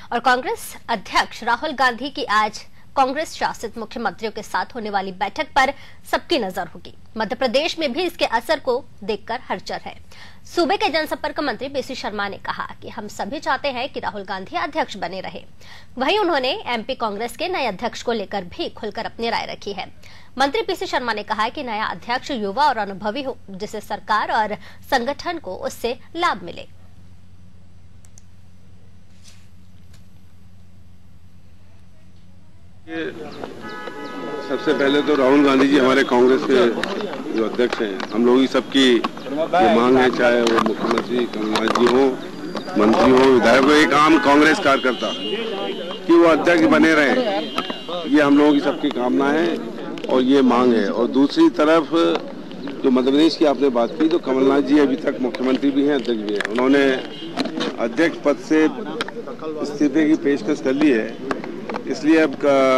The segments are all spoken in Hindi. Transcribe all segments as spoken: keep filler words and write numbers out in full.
और कांग्रेस अध्यक्ष राहुल गांधी की आज कांग्रेस शासित मुख्यमंत्रियों के साथ होने वाली बैठक पर सबकी नजर होगी। मध्य प्रदेश में भी इसके असर को देखकर हलचल है। सूबे के जनसंपर्क मंत्री पीसी शर्मा ने कहा कि हम सभी चाहते हैं कि राहुल गांधी अध्यक्ष बने रहे। वहीं उन्होंने एमपी कांग्रेस के नए अध्यक्ष को लेकर भी खुलकर अपनी राय रखी है। मंत्री पीसी शर्मा ने कहा कि नया अध्यक्ष युवा और अनुभवी हो, जिससे सरकार और संगठन को उससे लाभ मिले। सबसे पहले तो राहुल गांधी जी हमारे कांग्रेस के जो अध्यक्ष हैं, हम लोग ही सबकी ये मांग है, चाहे वो मुख्यमंत्री कमलनाथ जी हो, मंत्री हो, विधायक हो, एक आम कांग्रेस कार्यकर्ता कि वो अध्यक्ष बने रहे, ये हम लोगों की सबकी कामना है और ये मांग है। और दूसरी तरफ जो मध्य प्रदेश की आपने बात की, तो कमलनाथ जी अभी तक मुख्यमंत्री भी हैं, अध्यक्ष भी हैं। उन्होंने अध्यक्ष पद से इस्तीफे की पेशकश कर ली है, इसलिए अब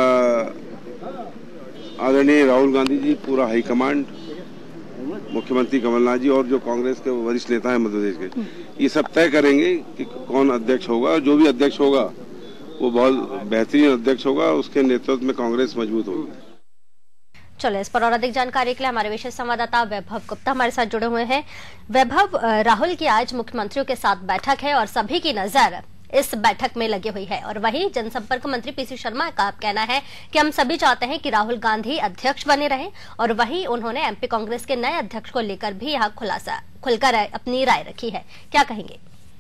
आदरणीय राहुल गांधी जी, पूरा हाईकमांड, मुख्यमंत्री कमलनाथ जी और जो कांग्रेस के वरिष्ठ नेता हैं मध्य प्रदेश के, ये सब तय करेंगे कि कौन अध्यक्ष होगा। जो भी अध्यक्ष होगा वो बहुत बेहतरीन अध्यक्ष होगा, उसके नेतृत्व में कांग्रेस मजबूत होगी। चलो, इस पर और अधिक जानकारी के लिए हमारे विशेष संवाददाता वैभव गुप्ता हमारे साथ जुड़े हुए हैं। वैभव, राहुल की आज मुख्यमंत्रियों के साथ बैठक है और सभी की नजर इस बैठक में लगी हुई है और वहीं जनसंपर्क मंत्री पीसी शर्मा का कहना है कि हम सभी चाहते हैं कि राहुल गांधी अध्यक्ष बने रहें और वहीं उन्होंने एमपी कांग्रेस के नए अध्यक्ष को लेकर भी यहाँ खुलासा खुलकर अपनी राय रखी है। क्या कहेंगे?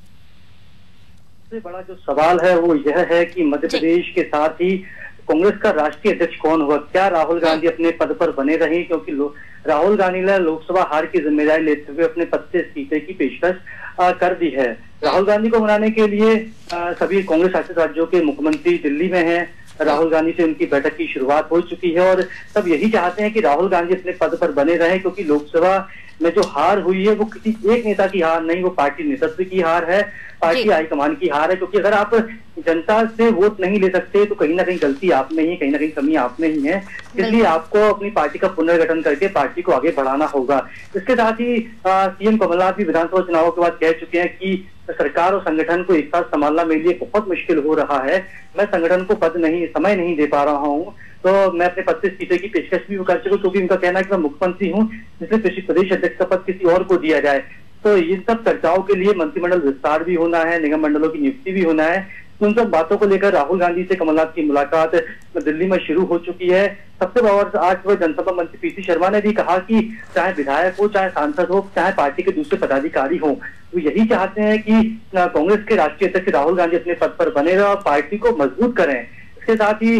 सबसे बड़ा जो सवाल है वो यह है कि मध्य प्रदेश के साथ ही कांग्रेस का राष्ट्रीय अध्यक्ष कौन होगा। क्या राहुल गांधी अपने पद पर बने रहे, क्योंकि राहुल गांधी ने लोकसभा हार की जिम्मेदारी लेते हुए अपने पद से इस्तीफे की पेशकश कर दी है। राहुल गांधी को मनाने के लिए आ, सभी कांग्रेस शासित राज्यों के मुख्यमंत्री दिल्ली में हैं। राहुल गांधी से उनकी बैठक की शुरुआत हो चुकी है और सब यही चाहते हैं कि राहुल गांधी अपने पद पर बने रहे, क्योंकि लोकसभा में जो हार हुई है वो किसी एक नेता की हार नहीं, वो पार्टी नेतृत्व की हार है, पार्टी हाईकमान की हार है। क्योंकि अगर आप जनता से वोट नहीं ले सकते तो कहीं ना कहीं गलती आप में ही, कहीं ना कहीं कमी आप में ही है। इसलिए आपको अपनी पार्टी का पुनर्गठन करके पार्टी को आगे बढ़ाना होगा। इसके साथ ही सीएम कमलनाथ भी विधानसभा चुनाव के बाद कह चुके हैं कि सरकार और संगठन को एक साथ संभालना मेरे लिए बहुत मुश्किल हो रहा है, मैं संगठन को पद नहीं समय नहीं दे पा रहा हूँ, तो मैं अपने पद से इस्तीफे की पेशकश भी कर चुका, क्योंकि उनका कहना है कि मैं मुख्यमंत्री हूँ, इसलिए प्रदेश अध्यक्ष का पद किसी और को दिया जाए। तो इन सब चर्चाओं के लिए मंत्रिमंडल विस्तार भी होना है, निगम मंडलों की नियुक्ति भी होना है। उन सब बातों को लेकर राहुल गांधी से कमलनाथ की मुलाकात दिल्ली में शुरू हो चुकी है। सबसे बड़ा आज सुबह जनसंपर्क मंत्री पीसी शर्मा ने भी कहा कि चाहे विधायक हो, चाहे सांसद हो, चाहे पार्टी के दूसरे पदाधिकारी हो, वो यही चाहते हैं कि कांग्रेस के राष्ट्रीय अध्यक्ष राहुल गांधी अपने पद पर बने रहे और पार्टी को मजबूत करें। इसके साथ ही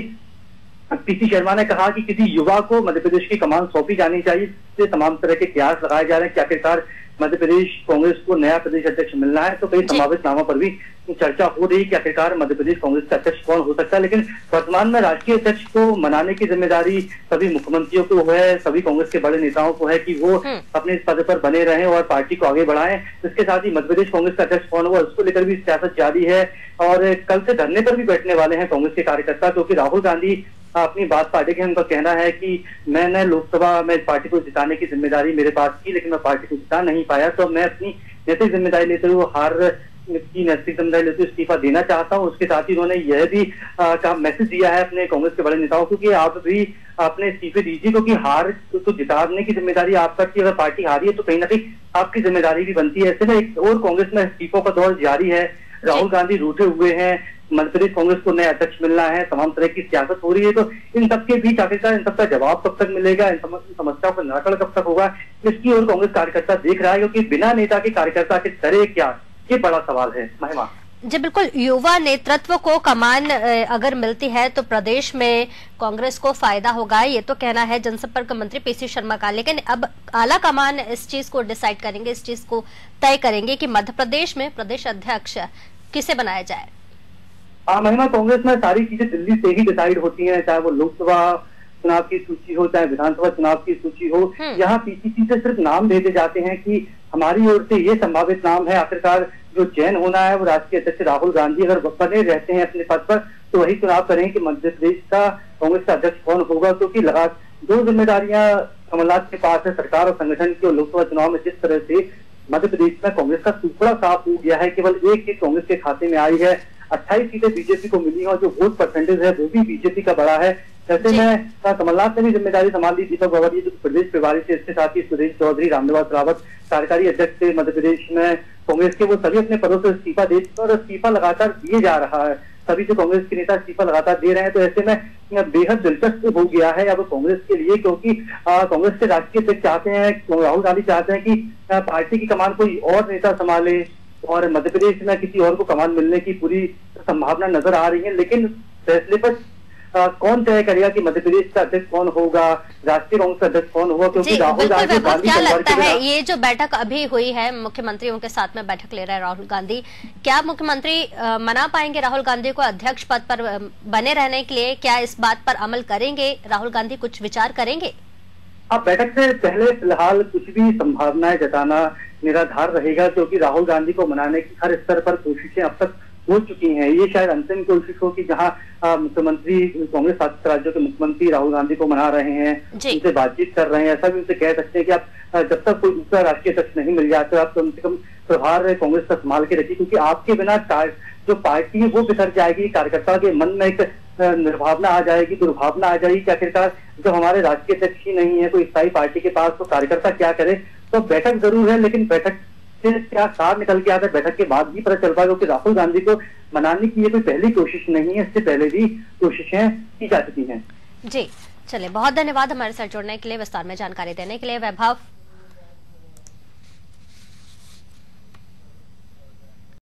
पीसी शर्मा ने कहा कि किसी युवा को मध्य प्रदेश की कमान सौंपी जानी चाहिए, जिससे तमाम तरह के प्रयास लगाए जा रहे हैं कि आखिरकार मध्य प्रदेश कांग्रेस को नया प्रदेश अध्यक्ष मिलना है। तो कई संभावित नामों पर भी चर्चा हो रही है कि आखिरकार मध्य प्रदेश कांग्रेस का अध्यक्ष कौन हो सकता है। लेकिन वर्तमान में राष्ट्रीय अध्यक्ष को मनाने की जिम्मेदारी सभी मुख्यमंत्रियों को है, सभी कांग्रेस के बड़े नेताओं को है कि वो अपने इस पद पर बने रहें और पार्टी को आगे बढ़ाएं। इसके साथ ही मध्य प्रदेश कांग्रेस का अध्यक्ष कौन हुआ उसको लेकर भी सियासत जारी है और कल से धरने पर भी बैठने वाले हैं कांग्रेस के कार्यकर्ता, क्योंकि राहुल गांधी अपनी बात पार्टी के, उनका कहना है कि मैंने लोकसभा में पार्टी को जिताने की जिम्मेदारी मेरे पास थी, लेकिन मैं पार्टी को जिता नहीं पाया, तो मैं अपनी नैतिक जिम्मेदारी लेते हुए हार की नैतिक जिम्मेदारी लेते हुए इस्तीफा देना चाहता हूं। उसके साथ ही उन्होंने यह भी कहा, मैसेज दिया है अपने कांग्रेस के बड़े नेताओं को कि आप भी अपने इस्तीफे दीजिए, क्योंकि हार तो, तो जिताने की जिम्मेदारी आपका थी, अगर पार्टी हारी है तो कहीं ना कहीं आपकी जिम्मेदारी भी बनती है। ऐसे में एक और कांग्रेस में इस्तीफों का दौर जारी है। राहुल गांधी रूठे हुए हैं, मध्य प्रदेश कांग्रेस को नया अध्यक्ष मिलना है, तमाम तरह की सियासत हो रही है। तो इन सबके बीच आखिरकार इन सबका जवाब कब तक मिलेगा, इन समस्याओं का निराकरण कब तक होगा, इसकी ओर कांग्रेस कार्यकर्ता देख रहा है, क्योंकि बिना नेता के कार्यकर्ता के करे क्या, ये बड़ा सवाल है। महिमा जी बिल्कुल, युवा नेतृत्व को कमान अगर मिलती है तो प्रदेश में कांग्रेस को फायदा होगा, ये तो कहना है जनसंपर्क मंत्री पीसी शर्मा का। लेकिन अब आला कमान इस चीज को डिसाइड करेंगे, इस चीज को तय करेंगे कि मध्य प्रदेश में प्रदेश अध्यक्ष किसे बनाया जाए। हाँ महिमा, कांग्रेस में सारी चीजें दिल्ली से ही डिसाइड होती हैं, चाहे वो लोकसभा चुनाव की सूची हो, चाहे विधानसभा चुनाव की सूची हो। यहाँ पीसीसी से सिर्फ नाम भेजे जाते हैं कि हमारी ओर से ये संभावित नाम है, आखिरकार जो चयन होना है वो राष्ट्रीय अध्यक्ष राहुल गांधी अगर बने रहते हैं अपने पद पर तो वही चुनाव करें कि मध्य प्रदेश का कांग्रेस का अध्यक्ष कौन होगा। क्योंकि लगा दो जिम्मेदारियां कमलनाथ के पास है, सरकार और संगठन की, और लोकसभा चुनाव में जिस तरह से मध्य प्रदेश में कांग्रेस का टुकड़ा साफ हो गया है, केवल एक सीट कांग्रेस के खाते में आई है। अट्ठाईस सीटें बीजेपी को मिली हैं और जो वोट परसेंटेज है वो भी बीजेपी का बड़ा है। ऐसे में कमलनाथ ने भी जिम्मेदारी संभाल ली। दीपक बावरिया जो प्रदेश प्रभारी थे, इसके साथ ही सुरेश चौधरी, रामनिवास रावत कार्यकारी अध्यक्ष थे मध्य प्रदेश में कांग्रेस के, वो सभी अपने पदों से इस्तीफा दे चुके और इस्तीफा लगातार दिए जा रहा है। सभी जो कांग्रेस के नेता इस्तीफा लगातार दे रहे हैं, तो ऐसे में बेहद दिलचस्प हो गया है अब कांग्रेस के लिए, क्योंकि कांग्रेस के राष्ट्रीय अध्यक्ष चाहते हैं, राहुल गांधी चाहते हैं कि पार्टी की कमान कोई और नेता संभाले और मध्य प्रदेश में किसी और को कमान मिलने की पूरी संभावना नजर आ रही है। लेकिन फैसले पर आ, कौन तय करेगा कि मध्य प्रदेश का अध्यक्ष कौन होगा, राष्ट्रीय कांग्रेस का अध्यक्ष कौन होगा, क्योंकि राहुल गांधी क्या लगता है ये जो बैठक अभी हुई है, मुख्यमंत्रियों के साथ में बैठक ले रहे हैं राहुल गांधी, क्या मुख्यमंत्री आ, मना पाएंगे राहुल गांधी को अध्यक्ष पद पर बने रहने के लिए? क्या इस बात पर अमल करेंगे राहुल गांधी, कुछ विचार करेंगे? अब बैठक से पहले फिलहाल कुछ भी संभावनाएं जताना निराधार रहेगा, क्योंकि राहुल गांधी को मनाने की हर स्तर पर कोशिशें अब तक हो चुकी हैं। ये शायद अंतिम कोशिश हो कि जहां मुख्यमंत्री, कांग्रेस शासित राज्यों के मुख्यमंत्री राहुल गांधी को मना रहे हैं, उनसे बातचीत कर रहे हैं, ऐसा भी उनसे कह सकते हैं कि आप जब तक कोई दूसरा राष्ट्रीय अध्यक्ष नहीं मिल जाता, आप कम से कम प्रभार कांग्रेस का संभाल के रखिए, क्योंकि आपके बिना जो पार्टी है वो बिखर जाएगी। कार्यकर्ता के मन में एक निर्भावना आ जाएगी, दुर्भावना आ जाएगी कि आखिरकार जब हमारे राष्ट्रीय अध्यक्ष ही नहीं है कोई स्थायी पार्टी के पास, तो कार्यकर्ता क्या करे। तो बैठक जरूर है, लेकिन बैठक से क्या सार निकल के आता है बैठक के बाद ही पता चल पाएगा, क्योंकि राहुल गांधी को मनाने की ये कोई पहली कोशिश नहीं है, इससे पहले भी कोशिशें की जा चुकी हैं। जी चलिए, बहुत धन्यवाद हमारे साथ जुड़ने के लिए, विस्तार में जानकारी देने के लिए वैभव।